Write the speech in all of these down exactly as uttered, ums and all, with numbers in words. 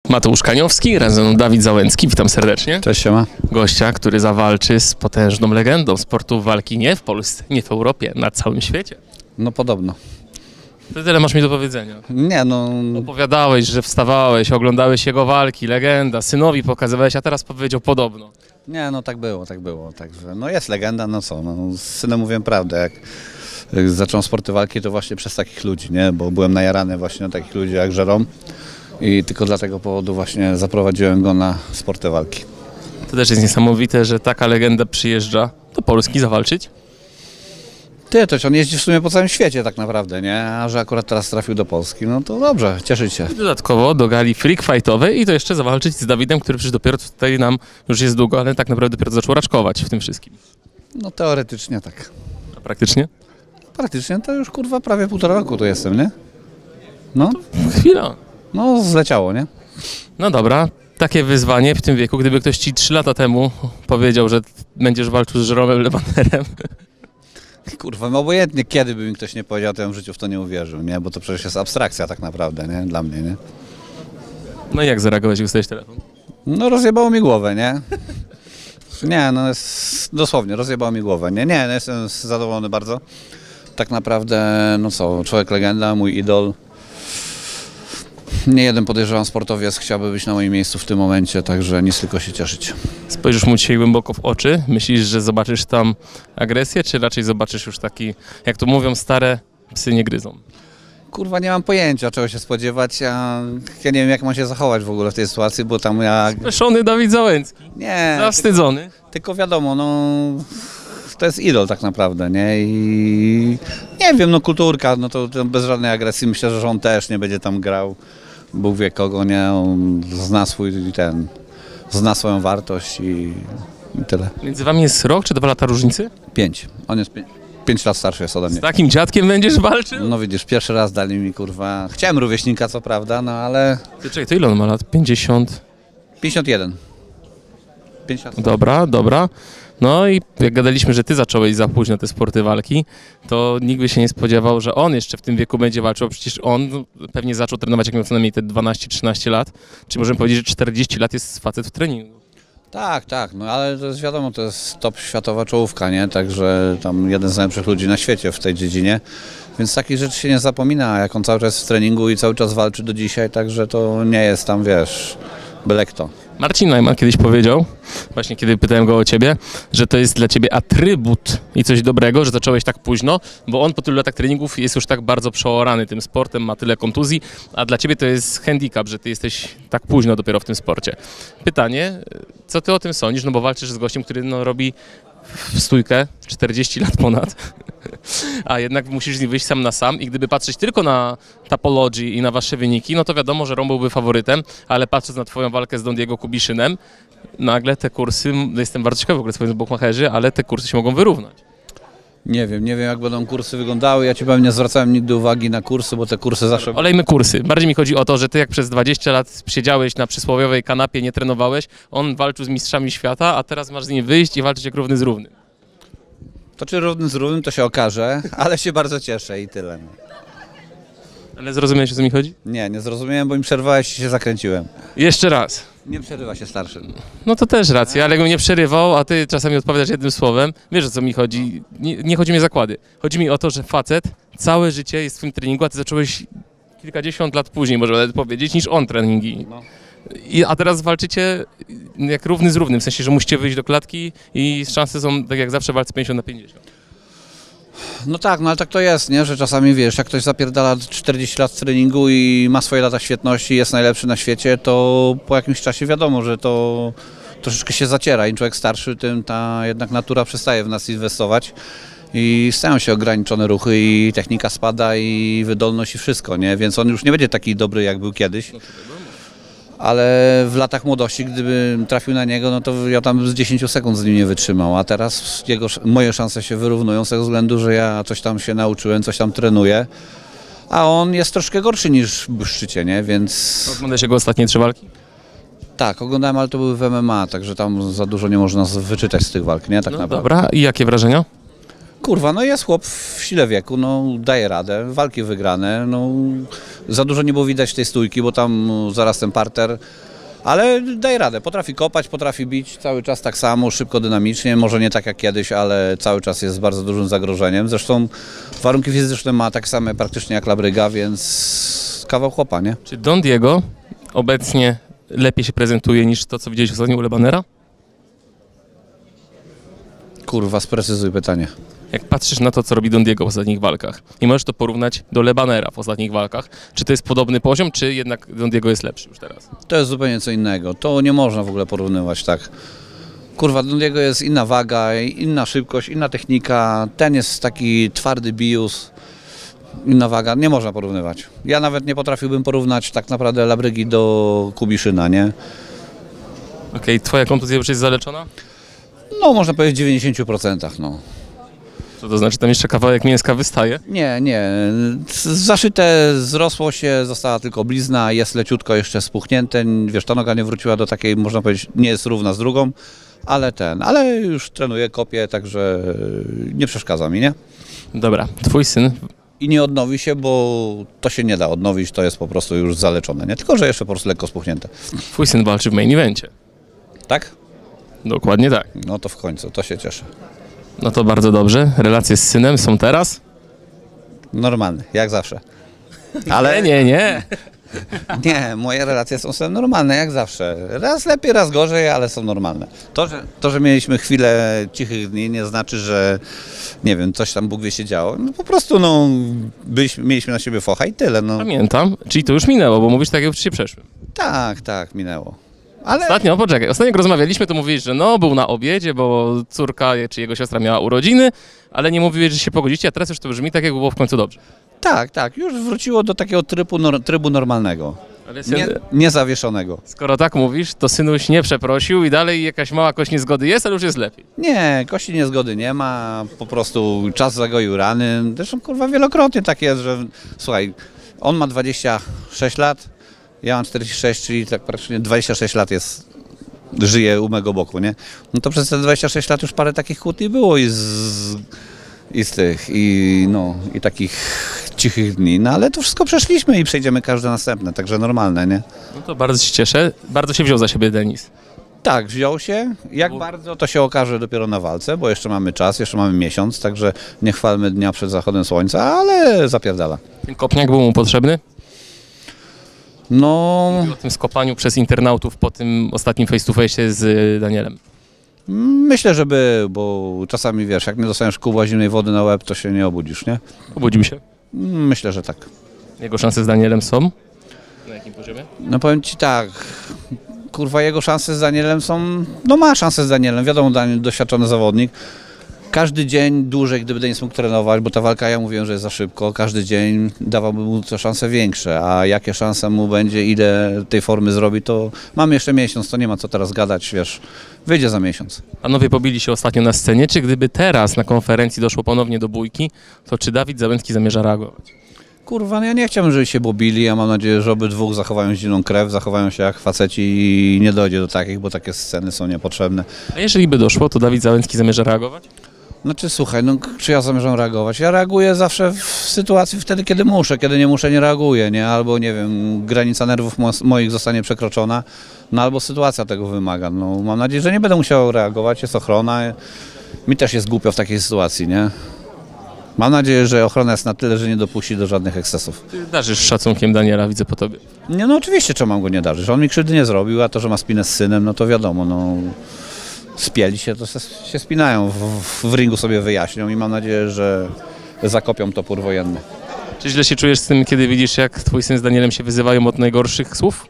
Mateusz Kaniowski, razem Dawid Załęcki, witam serdecznie. Cześć, siema. Gościa, który zawalczy z potężną legendą sportu walki nie w Polsce, nie w Europie, na całym świecie. No podobno. To tyle masz mi do powiedzenia. Nie no... Opowiadałeś, że wstawałeś, oglądałeś jego walki, legenda, synowi pokazywałeś, a teraz powiedział podobno. Nie, no tak było, tak było. Także, no jest legenda, no co, no z synem mówiłem prawdę. Jak, jak zacząłem sporty walki, to właśnie przez takich ludzi, nie? Bo byłem najarany właśnie na takich ludzi jak Żerom i tylko dla tego powodu właśnie zaprowadziłem go na sporty walki. To też jest niesamowite, że taka legenda przyjeżdża do Polski zawalczyć. Ty, to on jeździ w sumie po całym świecie tak naprawdę, nie? A że akurat teraz trafił do Polski, no to dobrze, cieszyć się. I dodatkowo do gali freak fightowej i to jeszcze zawalczyć z Dawidem, który przecież dopiero tutaj nam już jest długo, ale tak naprawdę dopiero zaczął raczkować w tym wszystkim. No teoretycznie tak. A praktycznie? Praktycznie to już kurwa prawie półtora roku tu jestem, nie? No, Chwila. no zleciało, nie? No dobra, takie wyzwanie w tym wieku, gdyby ktoś ci trzy lata temu powiedział, że będziesz walczył z Jeromem Lewanerem. Kurwa, no obojętnie kiedy by mi ktoś nie powiedział, to ja bym w życiu w to nie uwierzył, nie? Bo to przecież jest abstrakcja tak naprawdę, nie? Dla mnie, nie? No i jak zareagowałeś, jak dostałeś telefon? No rozjebało mi głowę, nie? Nie, no jest, dosłownie, rozjebało mi głowę, nie? Nie, no jestem zadowolony bardzo. Tak naprawdę, no co, człowiek legenda, mój idol. Nie jeden, podejrzewam, sportowiec chciałby być na moim miejscu w tym momencie, także nic, tylko się cieszyć. Spojrzysz mu dzisiaj głęboko w oczy, myślisz, że zobaczysz tam agresję, czy raczej zobaczysz już taki, jak to mówią, stare psy nie gryzą? Kurwa, nie mam pojęcia, czego się spodziewać, ja, ja nie wiem, jak mam się zachować w ogóle w tej sytuacji, bo tam ja... Speszony Dawid Załęcki, Nie, zawstydzony. tylko, tylko wiadomo, no... To jest idol tak naprawdę, nie? I nie wiem, no kulturka, no to, to bez żadnej agresji, myślę, że on też nie będzie tam grał. Bóg wie kogo, nie? On zna swój ten, zna swoją wartość i, i tyle. Między wami jest rok czy dwa lata różnicy? Pięć. On jest pię pięć lat starszy jest ode mnie. Z takim dziadkiem będziesz walczył? No widzisz, pierwszy raz dali mi, kurwa, chciałem rówieśnika, co prawda, no ale... Ty, czekaj, to ile on ma lat? pięćdziesiąt? pięćdziesiąt jeden. pięć lat. Dobra, dobra. No i jak gadaliśmy, że ty zacząłeś za późno te sporty walki, to nikt by się nie spodziewał, że on jeszcze w tym wieku będzie walczył, a przecież on pewnie zaczął trenować jak miał co najmniej te dwanaście trzynaście lat. Czy możemy powiedzieć, że czterdzieści lat jest facet w treningu? Tak, tak, no ale to jest wiadomo, to jest top światowa czołówka, nie? Także tam jeden z najlepszych ludzi na świecie w tej dziedzinie, więc takich rzeczy się nie zapomina, jak on cały czas jest w treningu i cały czas walczy do dzisiaj, także to nie jest tam, wiesz, byle kto. Marcin Najman kiedyś powiedział, właśnie kiedy pytałem go o ciebie, że to jest dla ciebie atrybut i coś dobrego, że zacząłeś tak późno, bo on po tylu latach treningów jest już tak bardzo przeorany tym sportem, ma tyle kontuzji, a dla ciebie to jest handicap, że ty jesteś tak późno dopiero w tym sporcie. Pytanie, co ty o tym sądzisz, no bo walczysz z gościem, który no, robi w stójkę czterdzieści lat ponad, a jednak musisz z nim wyjść sam na sam i gdyby patrzeć tylko na Tapology i na wasze wyniki, no to wiadomo, że Rom byłby faworytem, ale patrząc na twoją walkę z Don Diego Kubiszynem, nagle te kursy, jestem bardzo ciekawy w ogóle swoich bukmacherzy, ale te kursy się mogą wyrównać. Nie wiem, nie wiem jak będą kursy wyglądały, ja ci powiem, nie zwracałem nigdy uwagi na kursy, bo te kursy zawsze... Olejmy kursy. Bardziej mi chodzi o to, że ty jak przez dwadzieścia lat siedziałeś na przysłowiowej kanapie, nie trenowałeś, on walczył z mistrzami świata, a teraz masz z nim wyjść i walczyć jak równy z równym. To czy równy z równym, to się okaże, ale się bardzo cieszę i tyle. Ale zrozumiałeś, o co mi chodzi? Nie, nie zrozumiałem, bo mi przerwałeś i się zakręciłem. Jeszcze raz. Nie przerywa się starszy. No to też racja, ale jakbym nie przerywał, a ty czasami odpowiadasz jednym słowem, wiesz o co mi chodzi, nie, nie chodzi mi o zakłady. Chodzi mi o to, że facet całe życie jest w tym treningu, a ty zacząłeś kilkadziesiąt lat później, można nawet powiedzieć, niż on treningi. No. I, a teraz walczycie jak równy z równym, w sensie, że musicie wyjść do klatki i szanse są, tak jak zawsze, w walce pięćdziesiąt na pięćdziesiąt. No tak, no ale tak to jest, nie? Że czasami wiesz, jak ktoś zapierdala czterdzieści lat w treningu i ma swoje lata świetności, jest najlepszy na świecie, to po jakimś czasie wiadomo, że to troszeczkę się zaciera. Im człowiek starszy, tym ta jednak natura przestaje w nas inwestować i stają się ograniczone ruchy i technika spada i wydolność i wszystko, nie? Więc on już nie będzie taki dobry, jak był kiedyś. Ale w latach młodości, gdybym trafił na niego, no to ja tam z dziesięć sekund z nim nie wytrzymał, a teraz jego, moje szanse się wyrównują z tego względu, że ja coś tam się nauczyłem, coś tam trenuję, a on jest troszkę gorszy niż w szczycie, nie? Więc... Oglądasz jego ostatnie trzy walki? Tak, oglądałem, ale to były w M M A, także tam za dużo nie można wyczytać z tych walk, nie? Tak No naprawdę. dobra, i jakie wrażenia? Kurwa, no jest chłop w sile wieku, no daje radę, walki wygrane, no za dużo nie było widać tej stójki, bo tam no, zaraz ten parter, ale daje radę, potrafi kopać, potrafi bić, cały czas tak samo, szybko, dynamicznie, może nie tak jak kiedyś, ale cały czas jest bardzo dużym zagrożeniem, zresztą warunki fizyczne ma tak same praktycznie jak Labryga, więc kawał chłopa, nie? Czy Don Diego obecnie lepiej się prezentuje niż to, co widzieliśmy ostatnio u Lebanera? Kurwa, sprecyzuj pytanie. Jak patrzysz na to, co robi Don Diego w ostatnich walkach i możesz to porównać do Lebanera w ostatnich walkach, czy to jest podobny poziom, czy jednak Don Diego jest lepszy już teraz? To jest zupełnie co innego, to nie można w ogóle porównywać tak. Kurwa, Don Diego jest inna waga, inna szybkość, inna technika, ten jest taki twardy bius, inna waga, nie można porównywać. Ja nawet nie potrafiłbym porównać tak naprawdę Labrygi do Kubiszyna, nie? Okej, okay, twoja kontuzja już jest zaleczona? No, można powiedzieć w dziewięćdziesięciu procentach, no. Co to znaczy, tam jeszcze kawałek mięska wystaje? Nie, nie. Zaszyte, zrosło się, została tylko blizna, jest leciutko jeszcze spuchnięte. Wiesz, ta noga nie wróciła do takiej, można powiedzieć, nie jest równa z drugą, ale ten, ale już trenuję, kopię, także nie przeszkadza mi, nie? Dobra, twój syn... I nie odnowi się, bo to się nie da odnowić, to jest po prostu już zaleczone, nie? Tylko że jeszcze po prostu lekko spuchnięte. Twój syn walczy w main evencie. Tak? Dokładnie tak. No to w końcu, to się cieszę. No to bardzo dobrze. Relacje z synem są teraz? Normalne, jak zawsze. Ale Nie, nie, nie. nie, moje relacje są sobie normalne, jak zawsze. Raz lepiej, raz gorzej, ale są normalne. To, że, to, że mieliśmy chwilę cichych dni, nie znaczy, że nie wiem, coś tam Bóg wie się działo. No po prostu, no, byliśmy, mieliśmy na siebie focha i tyle, no. Pamiętam. Czyli to już minęło, bo mówisz tak, jak się przeszły. Tak, tak, minęło. Ale... Ostatnio, poczekaj, ostatnio jak rozmawialiśmy, to mówiłeś, że no, był na obiedzie, bo córka czy jego siostra miała urodziny, ale nie mówiłeś, że się pogodzicie, a teraz już to brzmi tak, jak było w końcu dobrze. Tak, tak, już wróciło do takiego trybu, nor, trybu normalnego, Ale syn, nie, niezawieszonego. skoro tak mówisz, to synuś nie przeprosił i dalej jakaś mała kość niezgody jest, ale już jest lepiej. Nie, kości niezgody nie ma, po prostu czas zagoił rany. Zresztą kurwa wielokrotnie tak jest, że słuchaj, on ma dwadzieścia sześć lat, ja mam czterdzieści sześć, czyli tak praktycznie dwadzieścia sześć lat jest, żyje u mego boku, nie? No to przez te dwadzieścia sześć lat już parę takich kłótni było i z, i z tych, i no, i takich cichych dni, no ale to wszystko przeszliśmy i przejdziemy każde następne, także normalne, nie? No to bardzo się cieszę. Bardzo się wziął za siebie Denis. Tak, wziął się. Jak Bo- bardzo, to się okaże dopiero na walce, bo jeszcze mamy czas, jeszcze mamy miesiąc, także nie chwalmy dnia przed zachodem słońca, ale zapierdala. Ten kopniak był mu potrzebny? No, O tym skopaniu przez internautów po tym ostatnim face to face z y, Danielem. myślę, że by, bo czasami wiesz, jak nie dostaniesz kubła zimnej wody na łeb, to się nie obudzisz, nie? Obudził się. Myślę, że tak. Jego szanse z Danielem są? Na jakim poziomie? No powiem ci tak, kurwa, jego szanse z Danielem są, no ma szanse z Danielem, wiadomo, Daniel doświadczony zawodnik. Każdy dzień dłużej, gdyby Denis mógł trenować, bo ta walka, ja mówiłem, że jest za szybko, każdy dzień dawałby mu te szanse większe, a jakie szanse mu będzie, ile tej formy zrobi, to mamy jeszcze miesiąc, to nie ma co teraz gadać, wiesz, wyjdzie za miesiąc. Panowie pobili się ostatnio na scenie. Czy gdyby teraz na konferencji doszło ponownie do bójki, to czy Dawid Załęcki zamierza reagować? Kurwa, no ja nie chciałbym, żeby się bobili, ja mam nadzieję, że obydwóch zachowają zimną krew, zachowają się jak faceci i nie dojdzie do takich, bo takie sceny są niepotrzebne. A jeżeli by doszło, to Dawid Załęcki zamierza reagować? Znaczy, słuchaj, no czy ja zamierzam reagować? Ja reaguję zawsze w sytuacji wtedy, kiedy muszę, kiedy nie muszę, nie reaguję, nie? Albo, nie wiem, granica nerwów mo moich zostanie przekroczona, no albo sytuacja tego wymaga. No, mam nadzieję, że nie będę musiał reagować, jest ochrona. Mi też jest głupio w takiej sytuacji, nie? Mam nadzieję, że ochrona jest na tyle, że nie dopuści do żadnych ekscesów. Ty darzysz szacunkiem Daniela, widzę po tobie. Nie, no oczywiście, czemu mam go nie darzyć? On mi krzywdy nie zrobił, a to, że ma spinę z synem, no to wiadomo, no... Spieli się, to se, się spinają, w, w ringu sobie wyjaśnią i mam nadzieję, że zakopią topór wojenny. Czy źle się czujesz z tym, kiedy widzisz, jak twój syn z Danielem się wyzywają od najgorszych słów?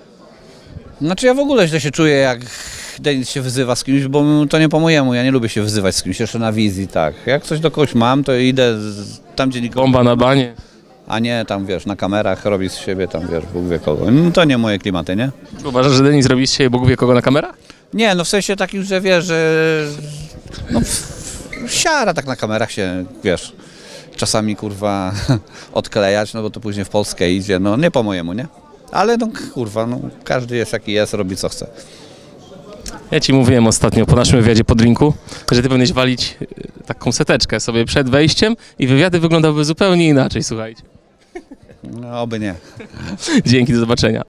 Znaczy ja w ogóle źle się czuję, jak Denis się wyzywa z kimś, bo to nie po mojemu, ja nie lubię się wyzywać z kimś, jeszcze na wizji, tak. Jak coś do kogoś mam, to idę z, tam, gdzie nikogo... Bomba na banie. A nie tam, wiesz, na kamerach robić z siebie tam, wiesz, Bóg wie kogo. No, to nie moje klimaty, nie? Czy uważasz, że Denis robi z siebie Bóg wie kogo na kamerach? Nie, no w sensie takim, że wiesz, że... No siara tak na kamerach się, wiesz, czasami kurwa odklejać, no bo to później w Polskę idzie, no nie po mojemu, nie? Ale no kurwa, no każdy jest jaki jest, robi co chce. Ja ci mówiłem ostatnio po naszym wywiadzie po drinku, że ty powinieneś walić e, taką seteczkę sobie przed wejściem i wywiady wyglądałyby zupełnie inaczej, słuchajcie. No, oby nie. Dzięki, do zobaczenia.